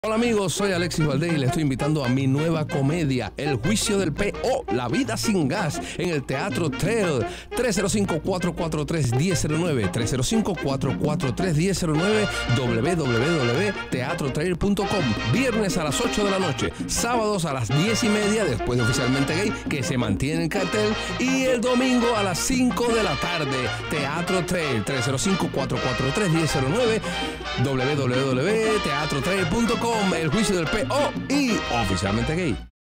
Hola amigos, soy Alexis Valdés y les estoy invitando a mi nueva comedia, El Juicio del P.O., La Vida Sin Gas, en el Teatro Trail. 305-443-1009, 305-443-1009, www.teatrotrail.com. Viernes a las 8 de la noche, sábados a las 10:30, después de Oficialmente Gay, que se mantiene en cartel, y el domingo a las 5 de la tarde, Teatro Trail, 305-443-1009, www.teatrotrail.com. El Juicio del P.O. y Oficialmente Gay.